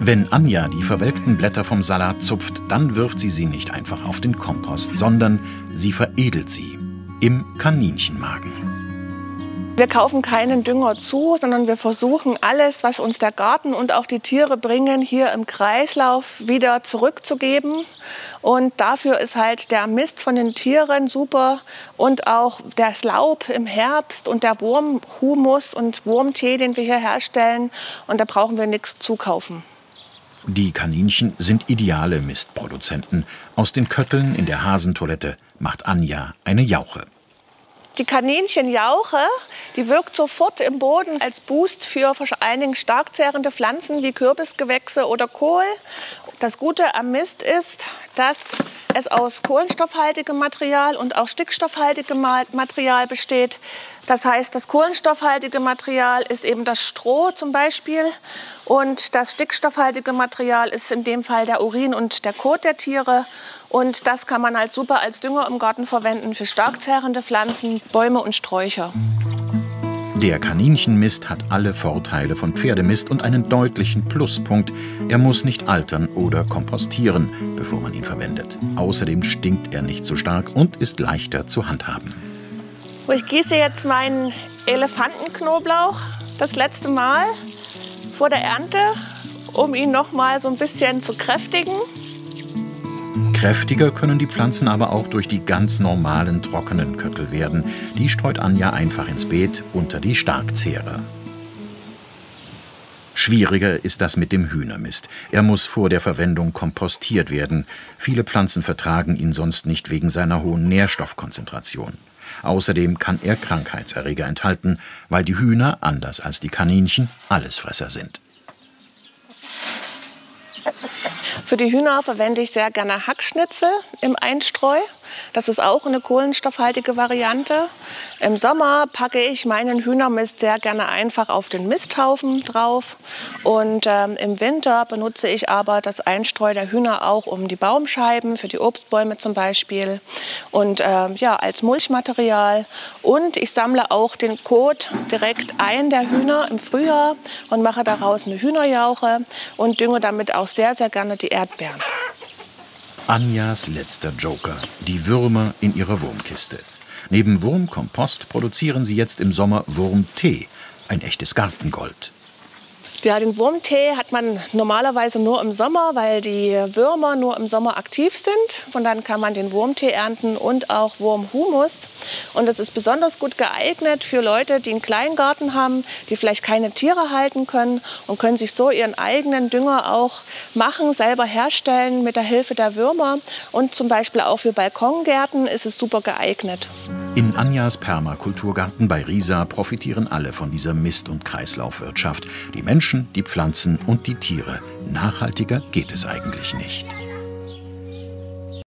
Wenn Anja die verwelkten Blätter vom Salat zupft, dann wirft sie nicht einfach auf den Kompost, sondern sie veredelt sie im Kaninchenmagen. Wir kaufen keinen Dünger zu, sondern wir versuchen alles, was uns der Garten und auch die Tiere bringen, hier im Kreislauf wieder zurückzugeben. Und dafür ist halt der Mist von den Tieren super und auch das Laub im Herbst und der Wurmhumus und Wurmtee, den wir hier herstellen. Und da brauchen wir nichts zukaufen. Die Kaninchen sind ideale Mistproduzenten. Aus den Kötteln in der Hasentoilette macht Anja eine Jauche. Die Kaninchenjauche, die wirkt sofort im Boden als Boost für vor allen Dingen stark zehrende Pflanzen wie Kürbisgewächse oder Kohl. Das Gute am Mist ist, dass es aus kohlenstoffhaltigem Material und auch stickstoffhaltigem Material besteht. Das heißt, das kohlenstoffhaltige Material ist eben das Stroh zum Beispiel und das stickstoffhaltige Material ist in dem Fall der Urin und der Kot der Tiere. Und das kann man halt super als Dünger im Garten verwenden für stark zehrende Pflanzen, Bäume und Sträucher. Der Kaninchenmist hat alle Vorteile von Pferdemist und einen deutlichen Pluspunkt. Er muss nicht altern oder kompostieren, bevor man ihn verwendet. Außerdem stinkt er nicht so stark und ist leichter zu handhaben. Ich gieße jetzt meinen Elefantenknoblauch das letzte Mal vor der Ernte, um ihn noch mal so ein bisschen zu kräftigen. Kräftiger können die Pflanzen aber auch durch die ganz normalen trockenen Köttel werden. Die streut Anja einfach ins Beet unter die Starkzehrer. Schwieriger ist das mit dem Hühnermist. Er muss vor der Verwendung kompostiert werden. Viele Pflanzen vertragen ihn sonst nicht wegen seiner hohen Nährstoffkonzentration. Außerdem kann er Krankheitserreger enthalten, weil die Hühner, anders als die Kaninchen, Allesfresser sind. Für die Hühner verwende ich sehr gerne Hackschnitzel im Einstreu. Das ist auch eine kohlenstoffhaltige Variante. Im Sommer packe ich meinen Hühnermist sehr gerne einfach auf den Misthaufen drauf. Und im Winter benutze ich aber das Einstreu der Hühner auch um die Baumscheiben, für die Obstbäume zum Beispiel. Und ja, als Mulchmaterial. Und ich sammle auch den Kot direkt ein der Hühner im Frühjahr und mache daraus eine Hühnerjauche und dünge damit auch sehr, sehr gerne die Erdbeeren. Anjas letzter Joker, die Würmer in ihrer Wurmkiste. Neben Wurmkompost produzieren sie jetzt im Sommer Wurmtee, ein echtes Gartengold. Ja, den Wurmtee hat man normalerweise nur im Sommer, weil die Würmer nur im Sommer aktiv sind. Und dann kann man den Wurmtee ernten und auch Wurmhumus. Und das ist besonders gut geeignet für Leute, die einen Kleingarten haben, die vielleicht keine Tiere halten können und können sich so ihren eigenen Dünger auch machen, selber herstellen mit der Hilfe der Würmer. Und zum Beispiel auch für Balkongärten ist es super geeignet. In Anjas Permakulturgarten bei Riesa profitieren alle von dieser Mist- und Kreislaufwirtschaft. Die Menschen, die Pflanzen und die Tiere. Nachhaltiger geht es eigentlich nicht.